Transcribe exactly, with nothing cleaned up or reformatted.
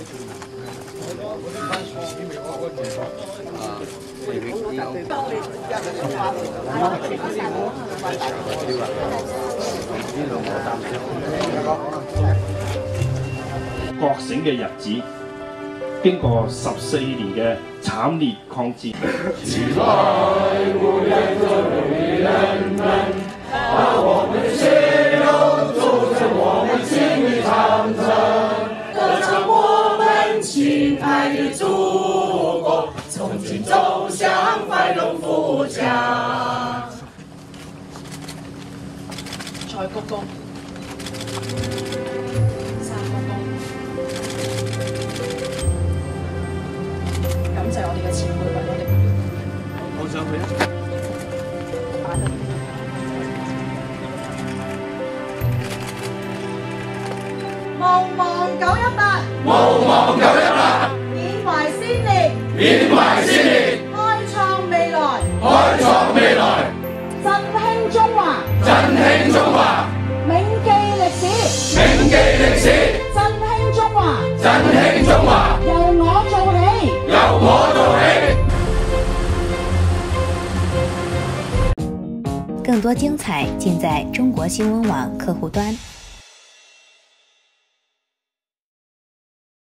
覺醒嘅日子，經過十四年嘅慘烈抗戰。起來，無人做女人們，把我們的血肉築成我們心裏長城，歌唱我們親愛的祖國，從今走向繁榮富強。再鞠躬。 感謝我哋嘅前輩為我哋。好上去啊！ 毋忘九一八， 毋忘九一八， 緬懷先烈， 緬懷先烈， 開創未來， 開創未來， 振興中華， 振興中華， 銘記歷史， 銘記歷史， 振興中華， 振興中華， 由我做起， 由我做起。 更多精彩盡在中國新聞網客戶端。